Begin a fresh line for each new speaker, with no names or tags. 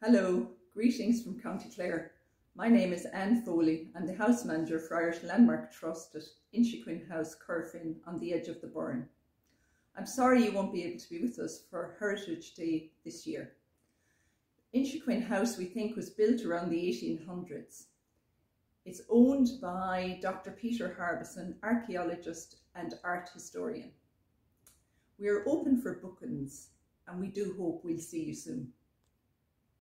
Hello, greetings from County Clare. My name is Anne Foley. I'm the House Manager for Irish Landmark Trust at Inchiquin House, Curfin, on the edge of the Burren. I'm sorry you won't be able to be with us for Heritage Day this year. Inchiquin House, we think, was built around the 1800s. It's owned by Dr. Peter Harbison, archaeologist and art historian. We are open for bookings and we do hope we'll see you soon.